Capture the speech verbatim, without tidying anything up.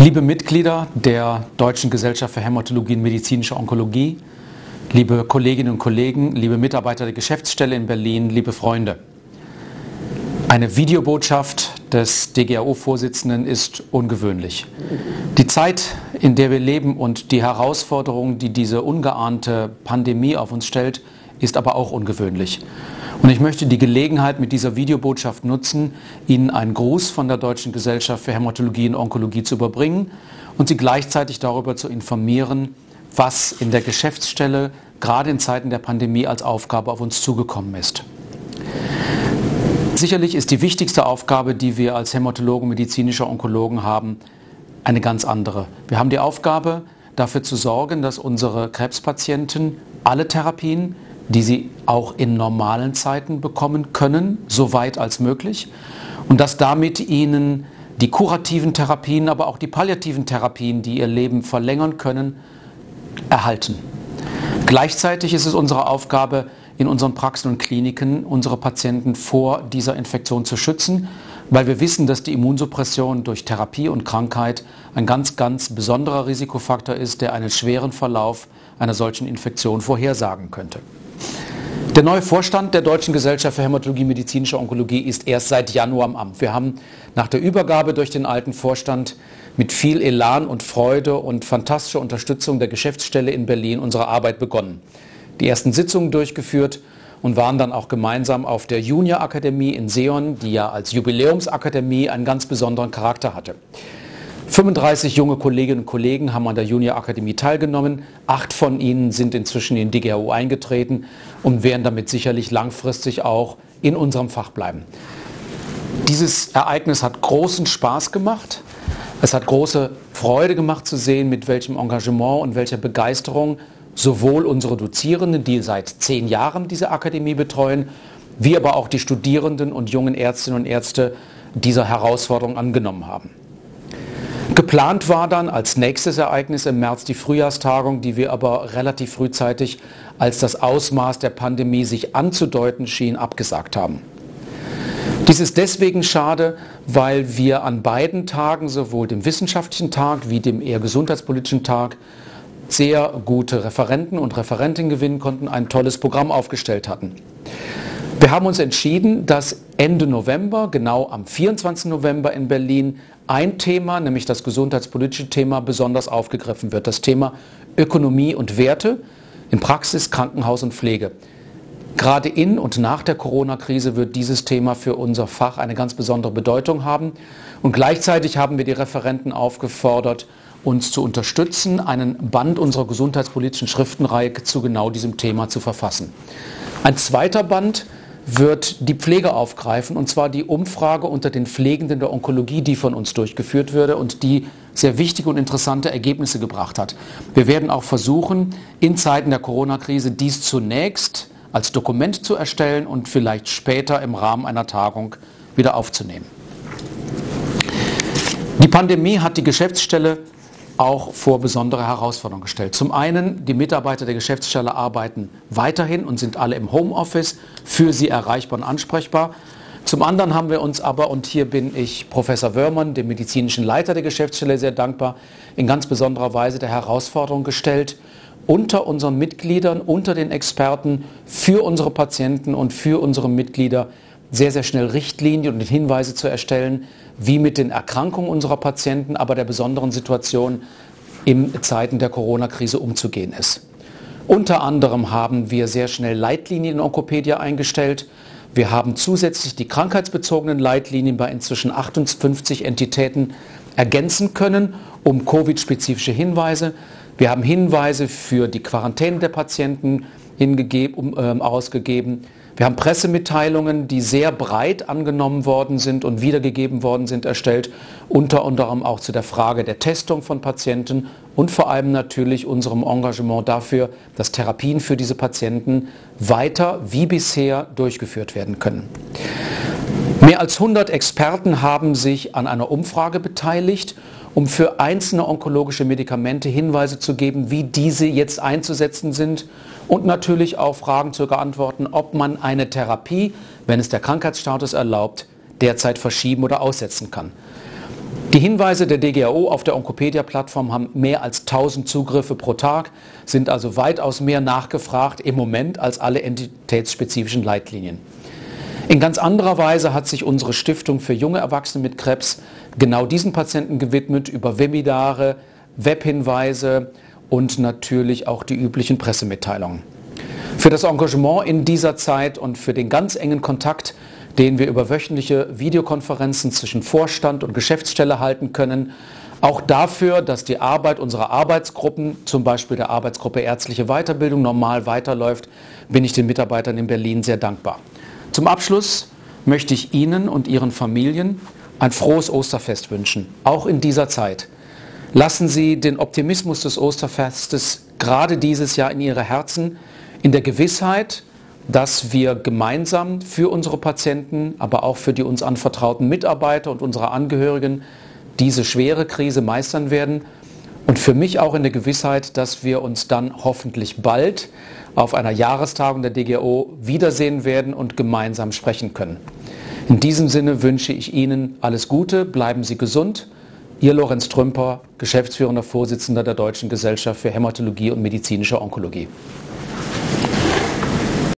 Liebe Mitglieder der Deutschen Gesellschaft für Hämatologie und medizinische Onkologie, liebe Kolleginnen und Kollegen, liebe Mitarbeiter der Geschäftsstelle in Berlin, liebe Freunde. Eine Videobotschaft des D G A O-Vorsitzenden ist ungewöhnlich. Die Zeit, in der wir leben und die Herausforderungen, die diese ungeahnte Pandemie auf uns stellt, ist aber auch ungewöhnlich. Und ich möchte die Gelegenheit mit dieser Videobotschaft nutzen, Ihnen einen Gruß von der Deutschen Gesellschaft für Hämatologie und Onkologie zu überbringen und Sie gleichzeitig darüber zu informieren, was in der Geschäftsstelle gerade in Zeiten der Pandemie als Aufgabe auf uns zugekommen ist. Sicherlich ist die wichtigste Aufgabe, die wir als Hämatologen, medizinische Onkologen haben, eine ganz andere. Wir haben die Aufgabe, dafür zu sorgen, dass unsere Krebspatienten alle Therapien, die sie auch in normalen Zeiten bekommen können, so weit als möglich, und dass damit ihnen die kurativen Therapien, aber auch die palliativen Therapien, die ihr Leben verlängern können, erhalten. Gleichzeitig ist es unsere Aufgabe, in unseren Praxen und Kliniken unsere Patienten vor dieser Infektion zu schützen, weil wir wissen, dass die Immunsuppression durch Therapie und Krankheit ein ganz, ganz besonderer Risikofaktor ist, der einen schweren Verlauf einer solchen Infektion vorhersagen könnte. Der neue Vorstand der Deutschen Gesellschaft für Hämatologie, medizinische Onkologie ist erst seit Januar im Amt. Wir haben nach der Übergabe durch den alten Vorstand mit viel Elan und Freude und fantastischer Unterstützung der Geschäftsstelle in Berlin unsere Arbeit begonnen. Die ersten Sitzungen durchgeführt und waren dann auch gemeinsam auf der Juniorakademie in Seeon, die ja als Jubiläumsakademie einen ganz besonderen Charakter hatte. fünfunddreißig junge Kolleginnen und Kollegen haben an der Juniorakademie teilgenommen. Acht von ihnen sind inzwischen in den D G A O eingetreten und werden damit sicherlich langfristig auch in unserem Fach bleiben. Dieses Ereignis hat großen Spaß gemacht. Es hat große Freude gemacht zu sehen, mit welchem Engagement und welcher Begeisterung sowohl unsere Dozierenden, die seit zehn Jahren diese Akademie betreuen, wie aber auch die Studierenden und jungen Ärztinnen und Ärzte dieser Herausforderung angenommen haben. Geplant war dann als nächstes Ereignis im März die Frühjahrstagung, die wir aber relativ frühzeitig, als das Ausmaß der Pandemie sich anzudeuten schien, abgesagt haben. Dies ist deswegen schade, weil wir an beiden Tagen, sowohl dem wissenschaftlichen Tag wie dem eher gesundheitspolitischen Tag, sehr gute Referenten und Referentinnen gewinnen konnten, ein tolles Programm aufgestellt hatten. Wir haben uns entschieden, dass Ende November, genau am vierundzwanzigsten November in Berlin, ein Thema, nämlich das gesundheitspolitische Thema, besonders aufgegriffen wird. Das Thema Ökonomie und Werte in Praxis, Krankenhaus und Pflege. Gerade in und nach der Corona-Krise wird dieses Thema für unser Fach eine ganz besondere Bedeutung haben. Und gleichzeitig haben wir die Referenten aufgefordert, uns zu unterstützen, einen Band unserer gesundheitspolitischen Schriftenreihe zu genau diesem Thema zu verfassen. Ein zweiter Band wird die Pflege aufgreifen, und zwar die Umfrage unter den Pflegenden der Onkologie, die von uns durchgeführt wurde und die sehr wichtige und interessante Ergebnisse gebracht hat. Wir werden auch versuchen, in Zeiten der Corona-Krise dies zunächst als Dokument zu erstellen und vielleicht später im Rahmen einer Tagung wieder aufzunehmen. Die Pandemie hat die Geschäftsstelle auch vor besondere Herausforderungen gestellt. Zum einen, die Mitarbeiter der Geschäftsstelle arbeiten weiterhin und sind alle im Homeoffice, für sie erreichbar und ansprechbar. Zum anderen haben wir uns aber, und hier bin ich Professor Wörmann, dem medizinischen Leiter der Geschäftsstelle, sehr dankbar, in ganz besonderer Weise der Herausforderung gestellt, unter unseren Mitgliedern, unter den Experten, für unsere Patienten und für unsere Mitglieder sehr, sehr schnell Richtlinien und Hinweise zu erstellen, wie mit den Erkrankungen unserer Patienten, aber der besonderen Situation in Zeiten der Corona-Krise umzugehen ist. Unter anderem haben wir sehr schnell Leitlinien in Onkopedia eingestellt. Wir haben zusätzlich die krankheitsbezogenen Leitlinien bei inzwischen achtundfünfzig Entitäten ergänzen können, um Covid-spezifische Hinweise. Wir haben Hinweise für die Quarantäne der Patienten hingegeben, um, äh, ausgegeben. Wir haben Pressemitteilungen, die sehr breit angenommen worden sind und wiedergegeben worden sind, erstellt, unter anderem auch zu der Frage der Testung von Patienten und vor allem natürlich unserem Engagement dafür, dass Therapien für diese Patienten weiter wie bisher durchgeführt werden können. Mehr als hundert Experten haben sich an einer Umfrage beteiligt, um für einzelne onkologische Medikamente Hinweise zu geben, wie diese jetzt einzusetzen sind und natürlich auch Fragen zu beantworten, ob man eine Therapie, wenn es der Krankheitsstatus erlaubt, derzeit verschieben oder aussetzen kann. Die Hinweise der D G A O auf der Oncopedia-Plattform haben mehr als tausend Zugriffe pro Tag, sind also weitaus mehr nachgefragt im Moment als alle entitätsspezifischen Leitlinien. In ganz anderer Weise hat sich unsere Stiftung für junge Erwachsene mit Krebs genau diesen Patienten gewidmet über Webinare, Webhinweise und natürlich auch die üblichen Pressemitteilungen. Für das Engagement in dieser Zeit und für den ganz engen Kontakt, den wir über wöchentliche Videokonferenzen zwischen Vorstand und Geschäftsstelle halten können, auch dafür, dass die Arbeit unserer Arbeitsgruppen, zum Beispiel der Arbeitsgruppe Ärztliche Weiterbildung, normal weiterläuft, bin ich den Mitarbeitern in Berlin sehr dankbar. Zum Abschluss möchte ich Ihnen und Ihren Familien ein frohes Osterfest wünschen, auch in dieser Zeit. Lassen Sie den Optimismus des Osterfestes gerade dieses Jahr in Ihre Herzen, in der Gewissheit, dass wir gemeinsam für unsere Patienten, aber auch für die uns anvertrauten Mitarbeiter und unsere Angehörigen diese schwere Krise meistern werden und für mich auch in der Gewissheit, dass wir uns dann hoffentlich bald auf einer Jahrestagung der D G A O wiedersehen werden und gemeinsam sprechen können. In diesem Sinne wünsche ich Ihnen alles Gute, bleiben Sie gesund. Ihr Lorenz Trümper, geschäftsführender Vorsitzender der Deutschen Gesellschaft für Hämatologie und medizinische Onkologie.